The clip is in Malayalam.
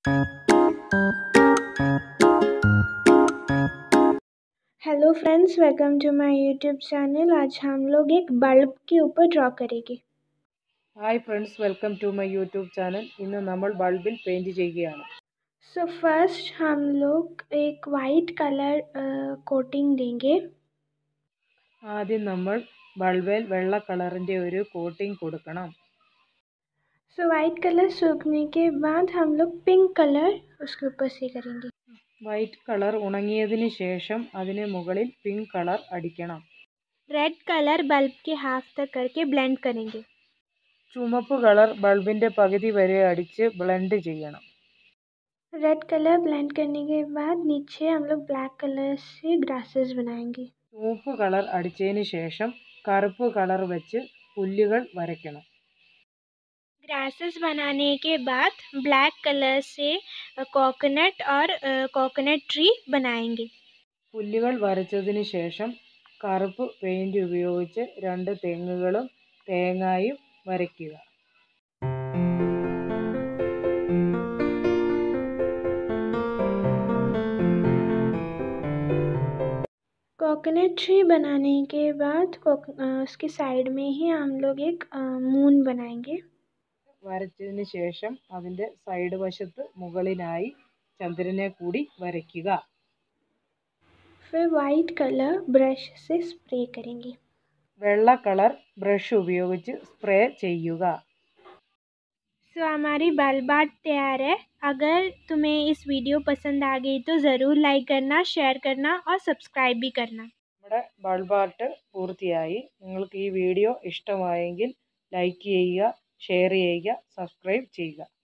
Hello friends, welcome to my YouTube channel. आज हम लोग एक बल्ब के ऊपर ड्रॉ करेंगे। Hi friends, welcome to my YouTube channel. ഇന്ന് നമ്മൾ ബൾബിൽ പെയിൻറ് ചെയ്യുകയാണ്. सो फर्स्ट हम लोग एक वाइट कलर कोटिंग देंगे। ആദ്യം നമ്മൾ ബൾബിൽ വെള്ള കളറിൻ്റെ ഒരു കോട്ടിംഗ് കൊടുക്കണം. सो वाइट कलर सूखने के बाद हम लोग पिंक कलर उसके ऊपर से करेंगे। വൈറ്റ് കളർ ഉണങ്ങിയതിന് ശേഷം അതിന് മുകളിൽ പിങ്ക് കളർ അടിക്കണം. रेड कलर बल्ब के हाफ तक करके ब्लेंड करेंगे। ചുമപ്പ് കളർ ബൾബിൻ്റെ പകുതി വരെ അടിച്ച് ബ്ലെൻഡ് ചെയ്യണം. रेड कलर ब्लेंड करने के बाद नीचे हम लोग ब्लैक कलर से ग्रासेस बनाएंगे। ചുവപ്പ് കളർ അടിച്ചതിന് ശേഷം കറുപ്പ് കളർ വെച്ച് പുല്ലുകൾ വരയ്ക്കണം. ग्रासेस बनाने के बाद ब्लैक कलर से कोकोनट और कोकोनट ट्री बनाएंगे। പുല്ലുകൾ വരച്ചതിന് ശേഷം കറുപ്പ് പെയിൻറ് ഉപയോഗിച്ച് 2 തെങ്ങുകളും തേങ്ങായും വരയ്ക്കുക. कोकोनट ट्री बनाने के बाद उसके साइड में ही हम लोग एक मून बनाएंगे। വരച്ചതിന് ശേഷം അതിൻ്റെ സൈഡ് വശത്ത് മുകളിലായി ചന്ദ്രനെ കൂടി വരയ്ക്കുക. फिर वाइट कलर ब्रश से स्प्रे करेंगे। വെള്ള കളർ ബ്രഷ് ഉപയോഗിച്ച് സ്പ്രേ ചെയ്യുക. सो हमारी बल्ब आर्ट तैयार है। अगर तुम्हें इस वीडियो पसंद आ गई तो ज़रूर लाइक करना, शेयर करना और सब्सक्राइब भी करना। നമ്മുടെ ബൾബ് ആർട്ട് പൂർത്തിയായി. നിങ്ങൾക്ക് ഈ വീഡിയോ ഇഷ്ടമായെങ്കിൽ ലൈക്ക് ചെയ്യുക, ഷെയർ ചെയ്യുക, സബ്സ്ക്രൈബ് ചെയ്യുക.